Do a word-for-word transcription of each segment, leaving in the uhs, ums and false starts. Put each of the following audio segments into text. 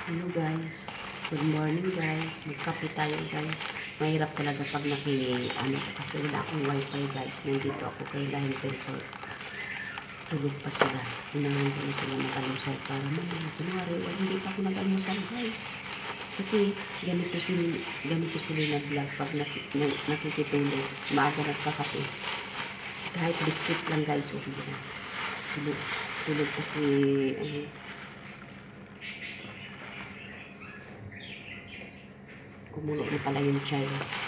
Hello guys, good morning guys, magkape tayo guys. Mahirap talaga pag naki, ano, kasi wala akong wifi guys. Nandito ako kay Lahing Temple. Tulog pa sila. Unahan ko na sila mag-almusal para mamaya. Kunwari, well, hindi pa ako nag-almusal guys. Kasi ganito sila, ganito sila nag-vlog pag nakikitulog. Maaga nagkakape. Kahit biscuit lang guys, okay na. Tulog, tulog kasi, ano, kumulo na pala yung chai.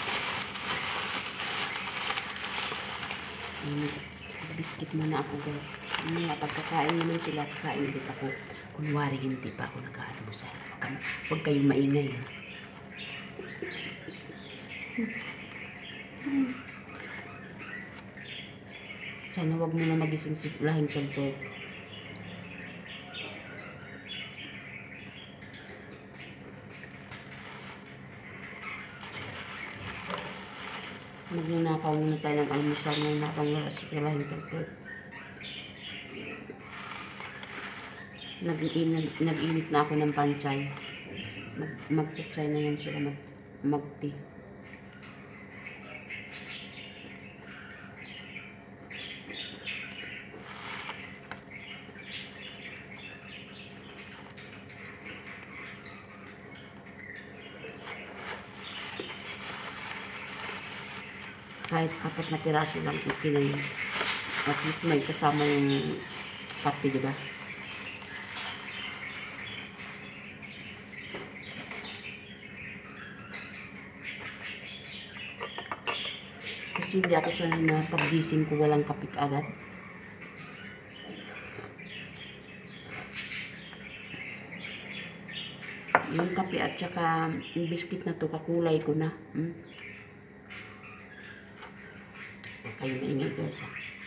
Biscuit muna ako guys. Mga pagkakain naman sila, kain ulit ako. Kunwari hindi pa ako nag-aalmusal. Huwag kayong maingay. Ha? Sana huwag mo na magising si Lahing Temple. Magnanakaw muna tayo ng almusal na nakang wala si Lahing Temple. Nag-init, nag-init na ako ng panchay. Mag, mag-chay na yan sila, mag, mag-tea. Kahit apat na piraso lang, okay na yun. At least may kasama yung pati, diba? Kasi hindi ako sanay na pag-gising ko walang kapit agad. Yung kape at saka yung biscuit na to, kakulay ko na. Hmm? Kayo maingay guys ha.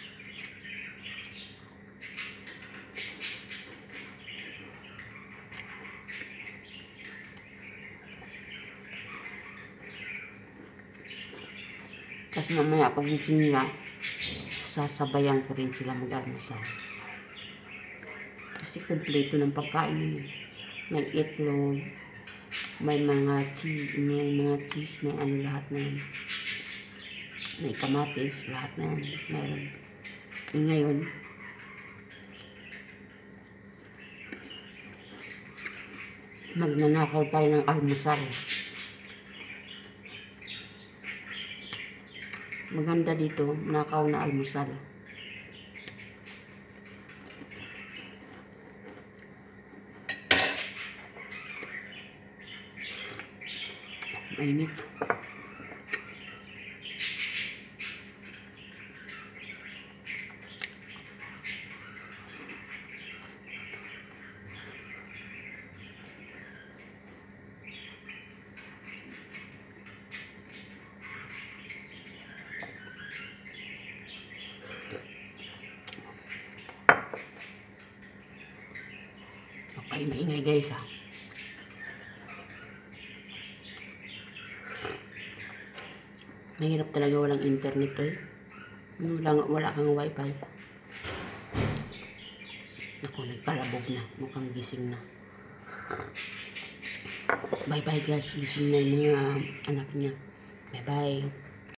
Tapos mamaya pag gising nila, sasabayan ko rin sila mag-almusal. Kasi kompleto ng pagkain nila. May itlog, may mga cheese, may mga cheese, may ano lahat na yun. May kamatis, lahat na yan. Meron. E ngayon, magnanakaw tayo ng almusal. Maganda dito, nakaw na almusal. Mainit. Okay, maingay guys ha. Mahirap talaga walang internet eh. Wala, wala kang wifi. Ako, nagkalabog na. Mukhang gising na. Bye bye guys. Gising na yung mga anak niya. Bye bye.